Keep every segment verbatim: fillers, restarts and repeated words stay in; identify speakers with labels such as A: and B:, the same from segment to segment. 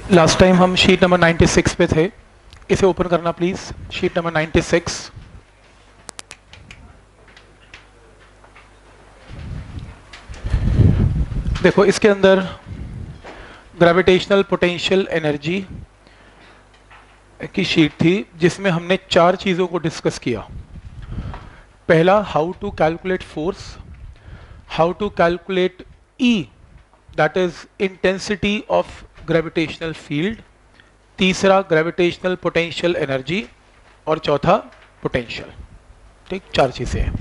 A: Last time हम sheet number छियानवे पे थे, इसे ओपन करना प्लीज। शीट नंबर छियानवे। देखो इसके अंदर ग्रेविटेशनल पोटेंशियल एनर्जी की शीट थी जिसमें हमने चार चीजों को डिस्कस किया। पहला, how to calculate force, how to calculate E that is intensity of gravitational field, तीसरा ग्रेविटेशनल पोटेंशियल एनर्जी, और चौथा पोटेंशियल। ठीक, चार चीजें हैं।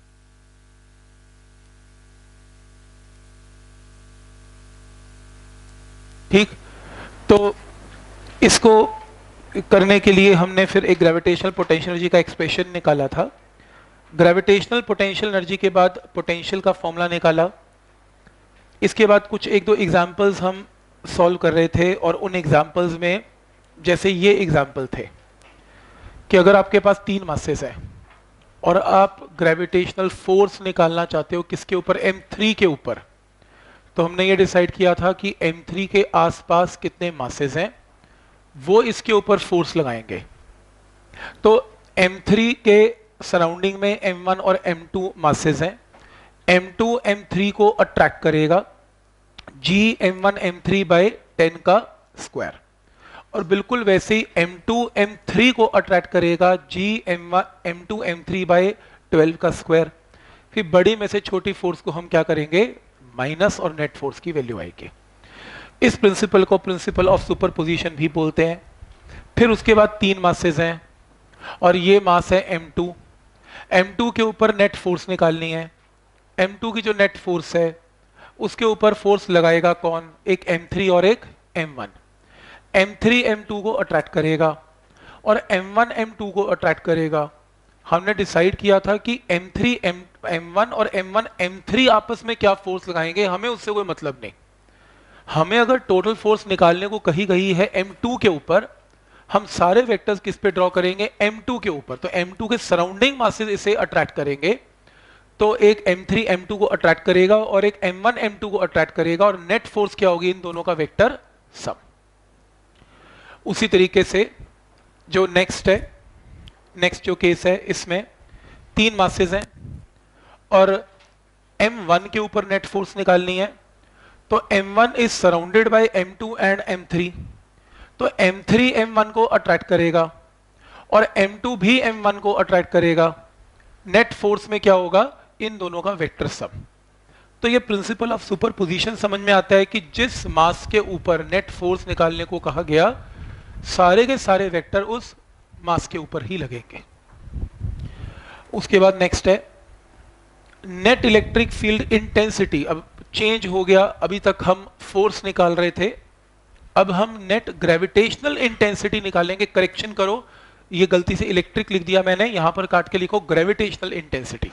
A: ठीक, तो इसको करने के लिए हमने फिर एक ग्रेविटेशनल पोटेंशियल एनर्जी का एक्सप्रेशन निकाला था। ग्रेविटेशनल पोटेंशियल एनर्जी के बाद पोटेंशियल का फॉर्मूला निकाला। इसके बाद कुछ एक दो एग्जांपल्स हम सॉल्व कर रहे थे, और उन एग्जांपल्स में जैसे ये एग्जांपल थे कि अगर आपके पास तीन मासेस हैं और आप ग्रेविटेशनल फोर्स निकालना चाहते हो किसके ऊपर, एम थ्री के ऊपर, तो हमने ये डिसाइड किया था कि एम थ्री के आसपास कितने मासेस हैं वो इसके ऊपर फोर्स लगाएंगे। तो एम थ्री के सराउंडिंग में एम वन और एम टू मासेस हैं। एम टू एम थ्री को अट्रैक्ट करेगा, G M one M three by ten का स्क्वायर, और बिल्कुल वैसे ही एम टू एम थ्री को अट्रैक्ट करेगा, G M one M two M three by twelve का स्क्वायर। फिर बड़ी में से छोटी फोर्स को हम क्या करेंगे, माइनस, और नेट फोर्स की वैल्यू आएगी। इस प्रिंसिपल को प्रिंसिपल ऑफ सुपरपोजिशन भी बोलते हैं। फिर उसके बाद तीन मासेस हैं और ये मास है एम टू। एम टू के ऊपर नेट फोर्स निकालनी है। एम टू की जो नेट फोर्स है उसके ऊपर फोर्स लगाएगा कौन, एक एम थ्री और एक M one. M three M two को अट्रैक्ट करेगा और एम वन एम टू को अट्रैक्ट करेगा। हमने डिसाइड किया था कि M three M M one और एम वन एम थ्री आपस में क्या फोर्स लगाएंगे, हमें उससे कोई मतलब नहीं। हमें अगर टोटल फोर्स निकालने को कही गई है एम टू के ऊपर, हम सारे वेक्टर्स किस पे ड्रॉ करेंगे, एम टू के ऊपर। तो एम टू के सराउंडिंग मासेस इसे अट्रैक्ट करेंगे, तो एक एम थ्री एम टू को अट्रैक्ट करेगा और एक एम वन एम टू को अट्रैक्ट करेगा, और नेट फोर्स क्या होगी इन दोनों का वेक्टर सम। उसी तरीके से जो नेक्स्ट है, नेक्स्ट जो केस है, इसमें तीन मासेस हैं और एम वन के ऊपर नेट फोर्स निकालनी है। तो M one is surrounded by M two and M three, तो एम थ्री एम वन को अट्रैक्ट करेगा और एम टू भी एम वन को अट्रैक्ट करेगा। नेट फोर्स में क्या होगा, इन दोनों का वेक्टर सम। तो ये प्रिंसिपल ऑफ सुपरपोजिशन समझ में आता है कि जिस मास के ऊपर नेट फोर्स निकालने को कहा गया, सारे के सारे वेक्टर उस मास के ऊपर ही लगेंगे। उसके बाद नेक्स्ट है नेट इलेक्ट्रिक फील्ड इंटेंसिटी। अब चेंज हो गया, अभी तक हम फोर्स निकाल रहे थे, अब हम नेट ग्रेविटेशनल इंटेंसिटी निकालेंगे। करेक्शन करो, ये गलती से इलेक्ट्रिक लिख दिया मैंने, यहां पर काट के लिखो gravitational intensity,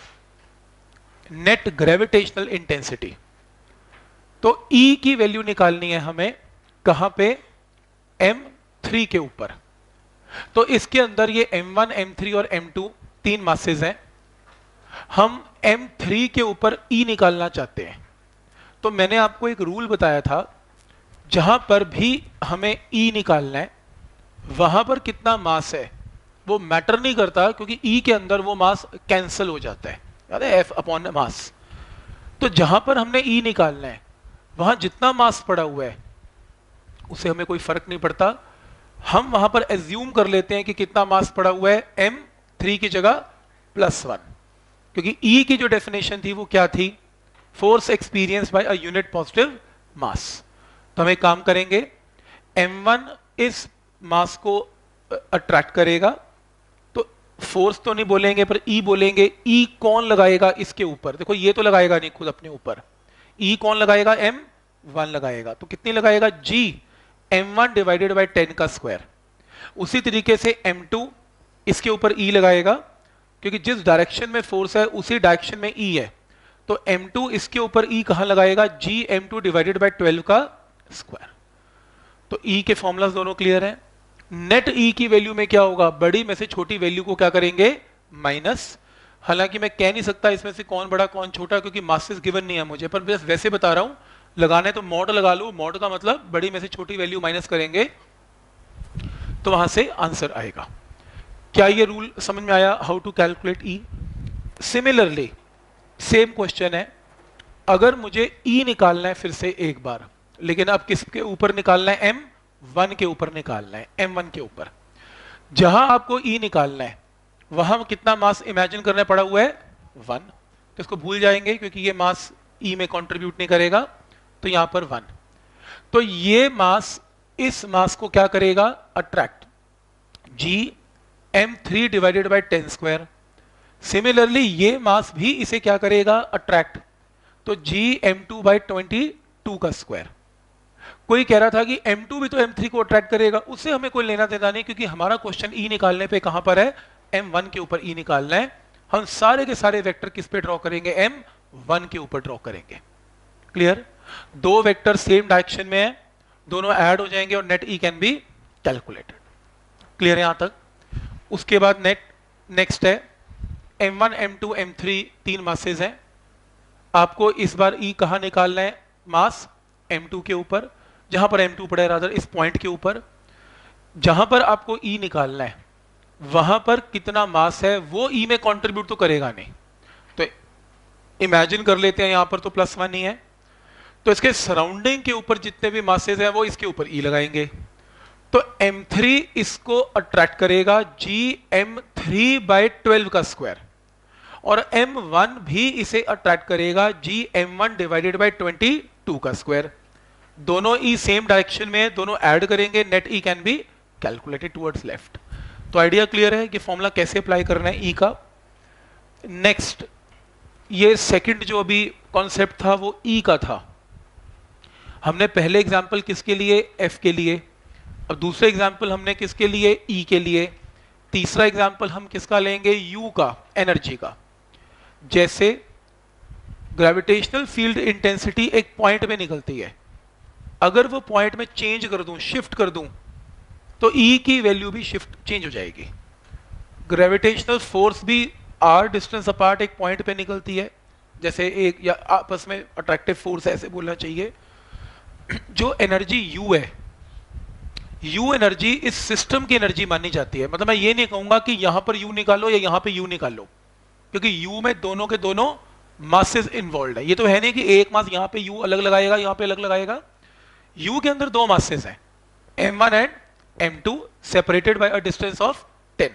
A: net gravitational intensity. तो E की वैल्यू निकालनी है हमें, कहां पे, एम थ्री के ऊपर। तो इसके अंदर ये एम वन एम थ्री और एम टू तीन मासेस हैं। हम एम थ्री के ऊपर E निकालना चाहते हैं। तो मैंने आपको एक रूल बताया था, जहां पर भी हमें E निकालना है वहां पर कितना मास है वो मैटर नहीं करता, क्योंकि E के अंदर वो मास कैंसिल हो जाता है, याद है, F अपॉन मास। तो जहां पर हमने E निकालना है वहां जितना मास पड़ा हुआ है उसे हमें कोई फर्क नहीं पड़ता। हम वहां पर एज्यूम कर लेते हैं कि कितना मास पड़ा हुआ है, एम थ्री की जगह प्लस वन, क्योंकि E की जो डेफिनेशन थी वो क्या थी, force experience by a unit positive mass. तो हम एक काम करेंगे, एम वन इस मास को अट्रैक्ट करेगा, तो फोर्स तो नहीं बोलेंगे पर E बोलेंगे। E कौन लगाएगा इसके ऊपर, देखो ये तो लगाएगा नहीं खुद अपने ऊपर, E कौन लगाएगा, एम वन लगाएगा। तो कितनी लगाएगा, G M one divided by ten का स्क्वायर। उसी तरीके से एम टू इसके ऊपर E लगाएगा, क्योंकि जिस डायरेक्शन में फोर्स है उसी डायरेक्शन में E है। तो एम टू इसके ऊपर E कहां लगाएगा, G M two divided by twelve का स्क्वायर। तो E के फॉर्मूलाज दोनों क्लियर हैं। नेट E की वैल्यू में क्या होगा, बड़ी में से छोटी वैल्यू को क्या करेंगे, माइनस। हालांकि मैं कह नहीं सकता इसमें से कौन बड़ा कौन छोटा, क्योंकि मासेस गिवन नहीं है मुझे, पर बस वैसे बता रहा हूं, लगाने तो मॉड लगा लो, मॉड का मतलब बड़ी में से छोटी वैल्यू माइनस करेंगे तो वहां से आंसर आएगा। क्या ये रूल समझ में आया, how to calculate E? Similarly same question है, अगर मुझे ई निकालना है फिर से एक बार, लेकिन अब किसके ऊपर निकालना है? एम वन के ऊपर निकालना है, एम वन के ऊपर। जहां आपको ई निकालना है वहां कितना मास इमेजिन करना पड़ा हुआ है? वन। तो इसको भूल जाएंगे क्योंकि ये मास ई में कंट्रीब्यूट नहीं करेगा, तो यहां पर वन। तो ये मास इस मास को क्या करेगा? Attract. G M three divided by ten square. Similarly ये मास भी इसे क्या करेगा? अट्रैक्ट। तो G M two by twenty two का स्क्वायर। कोई कह रहा था कि एम टू भी तो एम थ्री को अट्रैक्ट करेगा, उससे हमें कोई लेना देना नहीं, क्योंकि हमारा क्वेश्चन ई निकालने पे कहां पर है? एम वन के ऊपर ई निकालना है। हम सारे के सारे वेक्टर किस पे ड्रॉ करेंगे? एम वन के ऊपर ड्रॉ करेंगे। क्लियर? दो वेक्टर सेम डायरेक्शन में है, दोनों ऐड हो जाएंगे और net E can be calculated. Clear है यहां तक? उसके बाद नेट नेक्स्ट है M one, M two, M three, तीन मासेज हैं। आपको इस बार ई कहां निकालना है? मास एम टू के ऊपर, जहां पर एम टू पड़ा है रादर इस पॉइंट के ऊपर। जहां पर आपको ई निकालना है वहां पर कितना मास है वो ई में कंट्रीब्यूट तो करेगा नहीं, तो इमेजिन कर लेते हैं यहां पर तो प्लस वन ही है, तो इसके सराउंडिंग के ऊपर जितने भी मासेज हैं वो इसके ऊपर ई लगाएंगे। तो एम थ्री इसको अट्रैक्ट करेगा G M three by twelve का स्क्वायर, और एम वन भी इसे अट्रैक्ट करेगा G M one divided by twenty two का स्क्वायर। दोनों ई सेम डायरेक्शन में है, दोनों ऐड करेंगे, net E can be calculated towards left. तो आइडिया क्लियर है कि फॉर्मूला कैसे अप्लाई करना है ई का। नेक्स्ट, ये सेकंड जो अभी कॉन्सेप्ट था वो ई का था। हमने पहले एग्जांपल किसके लिए? एफ के लिए। अब दूसरे एग्जांपल हमने किसके लिए? ई के लिए। तीसरा एग्जांपल हम किसका लेंगे? यू का, एनर्जी का। जैसे ग्रेविटेशनल फील्ड इंटेंसिटी एक पॉइंट में निकलती है, अगर वो पॉइंट में चेंज कर दूं, शिफ्ट कर दूं, तो ई की वैल्यू भी शिफ्ट चेंज हो जाएगी। ग्रेविटेशनल फोर्स भी आर डिस्टेंस अपार्ट एक पॉइंट पे निकलती है, जैसे एक या आपस में अट्रैक्टिव फोर्स ऐसे बोलना चाहिए। जो एनर्जी यू है, यू एनर्जी इस सिस्टम की एनर्जी मानी जाती है। मतलब मैं ये नहीं कहूंगा कि यहां पर यू निकालो या यहां पे यू निकालो, क्योंकि यू में दोनों के दोनों मासेस इन्वॉल्व है। ये तो है नहीं कि एक मास यहां पे यू अलग लगाएगा, यहां पे अलग लगाएगा। यू के अंदर दो मासेस हैं, M one and M two, separated by a distance of ten.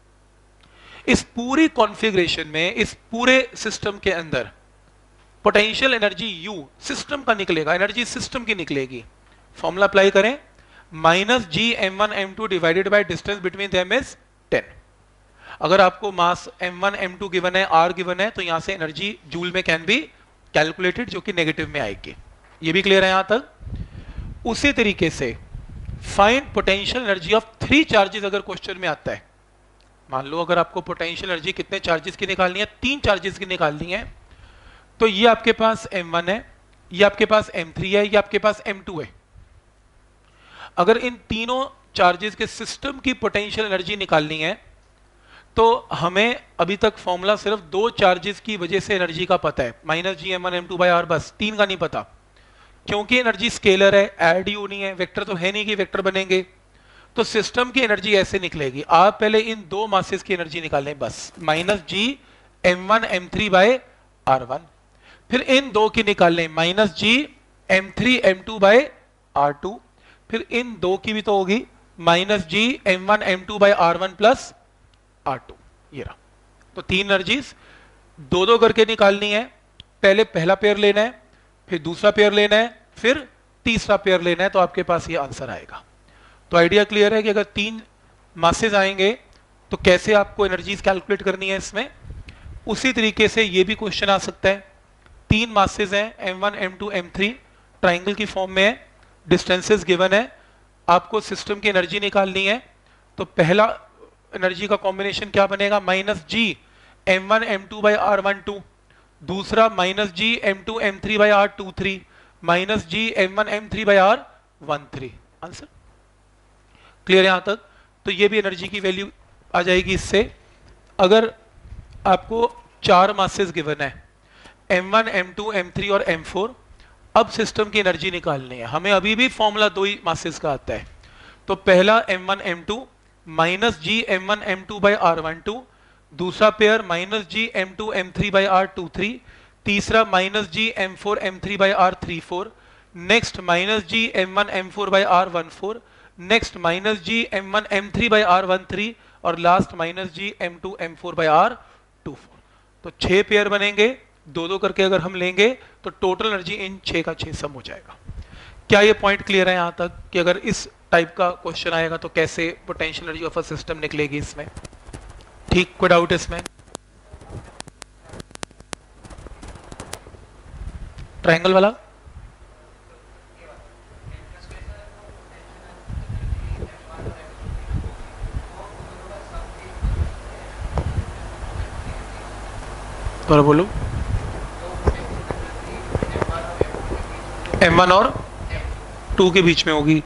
A: इस पूरी कॉन्फ़िगरेशन में, इस पूरे सिस्टम के अंदर पोटेंशियल एनर्जी यू सिस्टम का निकलेगा, एनर्जी सिस्टम की निकलेगी। फॉर्मूला अप्लाई करें, minus G M one M two divided by distance between them is ten. अगर आपको mass M one M two given है, आर गिवन है, तो यहां से एनर्जी जूल में कैन बी कैलकुलेटेड, जो कि नेगेटिव में आएगी। ये भी क्लियर है यहां तक? उसी तरीके से find potential energy of three charges अगर क्वेश्चन में आता है, मान लो अगर आपको पोटेंशियल एनर्जी कितने चार्जेस की निकालनी है? तीन चार्जेस की निकालनी है। तो ये आपके पास एम वन है, ये आपके पास एम थ्री है, ये आपके पास एम टू है। अगर इन तीनों चार्जेस के सिस्टम की पोटेंशियल एनर्जी निकालनी है तो हमें अभी तक फॉर्मूला सिर्फ दो चार्जेस की वजह से एनर्जी का पता है, minus G M one M two by R, बस। तीन का नहीं पता, क्योंकि एनर्जी स्केलर है, ऐड ही होनी है, वेक्टर तो है नहीं कि वेक्टर बनेंगे। तो सिस्टम की एनर्जी ऐसे निकलेगी। आप पहले इन दो मासेस की एनर्जी निकालें, बस। Minus G M one M three by R one, फिर इन दो की निकाल लें, minus G M three M two by R two, फिर इन दो की भी तो होगी, minus G M one M two by R one plus R two. ये रहा। तो तीन एनर्जीज दो दो करके निकालनी है। पहले पहला पेयर लेना है, फिर दूसरा पेयर लेना है, फिर तीसरा पेयर लेना है, तो आपके पास ये आंसर आएगा। तो आइडिया क्लियर है कि अगर तीन मासेज आएंगे तो कैसे आपको एनर्जीज कैलकुलेट करनी है इसमें। उसी तरीके से ये भी क्वेश्चन आ सकता है। तीन मासेज हैं, M one M two M three, triangle की फॉर्म में है, डिस्टेंसेस गिवन है, आपको सिस्टम की एनर्जी निकालनी है। तो पहला एनर्जी का कॉम्बिनेशन क्या बनेगा? Minus G M one M two by R one two, दूसरा minus G M two M three by R two three, minus G M one M three by R one three. Answer clear यहां तक? तो ये भी energy की value आ जाएगी इससे। अगर आपको चार मासेस गिवन है, M one M two M three और एम फोर, अब सिस्टम की एनर्जी निकालनी है हमें, अभी भी फॉर्मूला दो ही मासेस का आता है। तो पहला M one M two minus G M one M two by R one two, दूसरा pair minus G M two M three by R two three, तीसरा minus G M four M three by R three four, next minus G M one M four by R one four, next minus G M one M three by R one three, और last minus G M two M four by R two four. तो छह pair बनेंगे, दो दो करके अगर हम लेंगे तो टोटल एनर्जी इन छह का छह सम हो जाएगा। क्या ये पॉइंट क्लियर है यहां तक कि अगर इस टाइप का क्वेश्चन आएगा तो कैसे potential energy of a system निकलेगी इसमें? ठीक, कोई डाउट इसमें? ट्रायंगल वाला तो बोलो। एम वन और टू के बीच में होगी,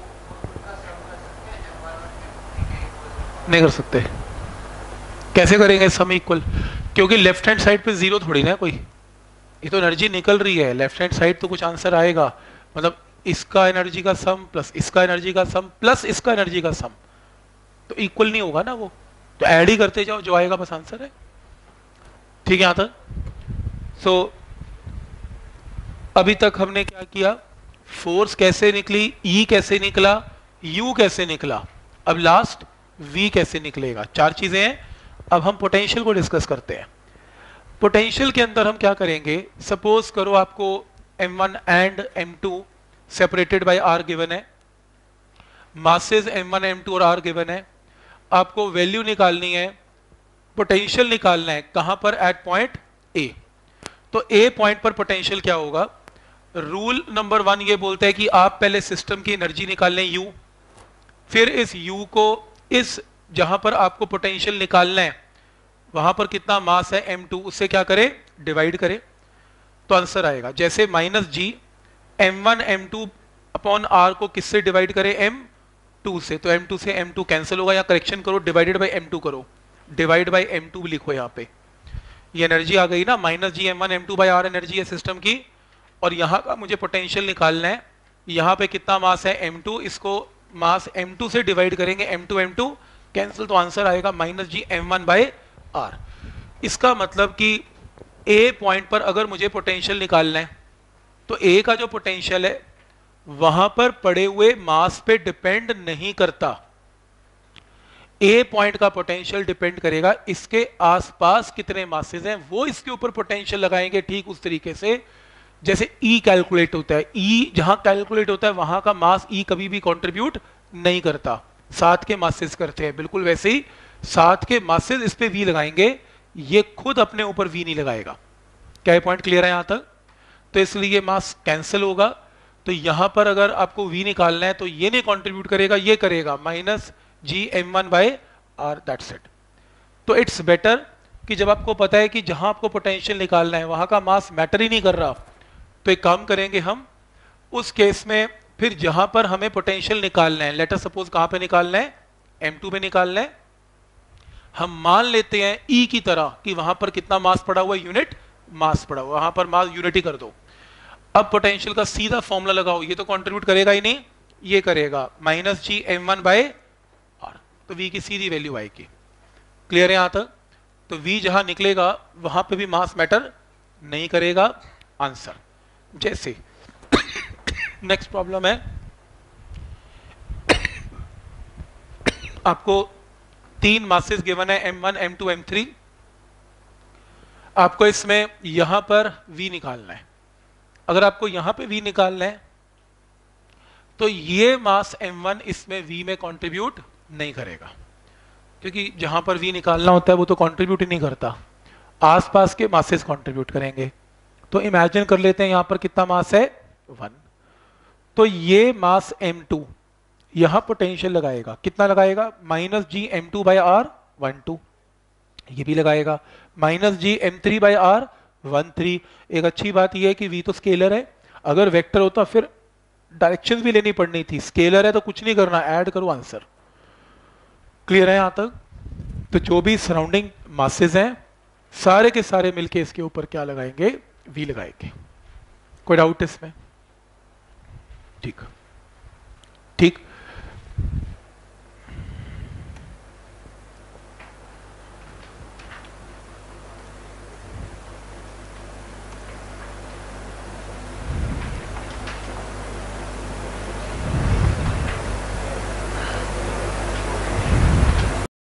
A: नहीं कर सकते। कैसे करेंगे सम इक्वल? क्योंकि लेफ्ट हैंड साइड पे जीरो थोड़ी ना है कोई, ये तो एनर्जी निकल रही है। लेफ्ट हैंड साइड तो कुछ आंसर आएगा, मतलब इसका एनर्जी का सम प्लस इसका एनर्जी का सम प्लस इसका एनर्जी का सम, तो इक्वल नहीं होगा ना वो, तो ऐड ही करते जाओ, जो आएगा बस आंसर है। ठीक है यहां तक? सो so, अभी तक हमने क्या किया, फोर्स कैसे निकली, ई e कैसे निकला, यू कैसे निकला, अब लास्ट वी कैसे निकलेगा, चार चीजें हैं। अब हम पोटेंशियल को डिस्कस करते हैं। पोटेंशियल के अंदर हम क्या करेंगे, सपोज करो आपको M one and M two separated by R given है, masses M one M two और आर गिवन है, आपको वैल्यू निकालनी है, पोटेंशियल निकालना है, कहां पर? At point A. तो ए पॉइंट पर पोटेंशियल क्या होगा? रूल नंबर वन ये बोलता है कि आप पहले सिस्टम की एनर्जी निकाल लें यू, फिर इस यू को इस जहां पर आपको पोटेंशियल निकालना है वहां पर कितना मास है एम टू, उससे क्या करे, डिवाइड करे, तो आंसर आएगा। जैसे minus G M one M two upon R को किससे डिवाइड करे? एम टू से, तो एम टू से एम टू कैंसिल होगा, या करेक्शन करो डिवाइडेड बाई एम टू करो, डिवाइड बाई एम टू लिखो यहाँ पे, ये एनर्जी आ गई ना, minus G M one M two by R energy है सिस्टम की, और यहाँ का मुझे पोटेंशियल निकालना है, यहाँ पे कितना मास है एम टू, इसको मास एम टू से डिवाइड करेंगे, M two M two cancel, तो आंसर आएगा minus G M one by R. इसका मतलब कि ए पॉइंट पर अगर मुझे पोटेंशियल निकालना है तो ए का जो पोटेंशियल है वहां पर पड़े हुए मास पे डिपेंड नहीं करता, ए पॉइंट का पोटेंशियल डिपेंड करेगा इसके आसपास कितने मासेस हैं, वो इसके ऊपर पोटेंशियल लगाएंगे। ठीक उस तरीके से जैसे ई कैलकुलेट होता है, ई जहां कैलकुलेट होता है वहां का मास ई कभी भी कंट्रीब्यूट नहीं करता, साथ के मासेस करते हैं, बिल्कुल वैसे ही साथ के मासेस इस पे वी लगाएंगे, ये खुद अपने ऊपर वी नहीं लगाएगा। क्या ये पॉइंट क्लियर है यहां तक? तो इसलिए ये मास कैंसिल होगा, तो यहां पर अगर आपको वी निकालना है तो ये नहीं कंट्रीब्यूट करेगा, ये करेगा minus G M one by R, that's it. तो इट्स बेटर कि जब आपको पता है कि जहां आपको पोटेंशियल निकालना है वहां का मास मैटर ही नहीं कर रहा, तो एक काम करेंगे हम उस केस में, फिर जहां पर हमें पोटेंशियल निकालना है, लेटर सपोज कहां पे निकालना है, एम टू पे निकालना है, हम मान लेते हैं ई की तरह कि वहां पर कितना मास पड़ा हुआ है, यूनिट मास पड़ा हुआ, वहां पर मास यूनिट ही कर दो। अब पोटेंशियल का सीधा फॉर्मूला लगाओ, ये तो कंट्रीब्यूट करेगा ही नहीं, ये करेगा minus G M one by R, तो वी की सीधी वैल्यू आएगी। क्लियर है यहां तक? तो वी जहां निकलेगा वहां पे भी मास मैटर नहीं करेगा, आंसर। जैसे नेक्स्ट प्रॉब्लम है, आपको तीन मासेस गिवन है M one M two M three, आपको इसमें यहां पर v निकालना है। अगर आपको यहां पे v निकालना है तो ये मास एम वन इसमें v में कंट्रीब्यूट नहीं करेगा, क्योंकि जहां पर v निकालना होता है वो तो कंट्रीब्यूट ही नहीं करता, आसपास के मासेस कंट्रीब्यूट करेंगे। तो इमेजिन कर लेते हैं यहां पर कितना मास है, वन, तो ये मास एम टू यहां पोटेंशियल लगाएगा, कितना लगाएगा, minus G M two by R one two, ये भी लगाएगा minus G M three by R one three. एक अच्छी बात यह है कि v तो स्केलर है, अगर वेक्टर होता फिर डायरेक्शन भी लेनी पड़नी थी, स्केलर है तो कुछ नहीं करना, ऐड करो आंसर। क्लियर है यहां तक? तो जो भी सराउंडिंग मासेस हैं सारे के सारे मिलके इसके ऊपर क्या लगाएंगे, v लगाएंगे। कोई डाउट इसमें? ठीक ठीक